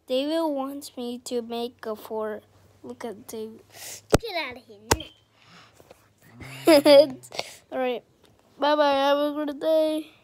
David wants me to make a fort. Look at David. Get out of here. All right. Bye-bye. Have a good day.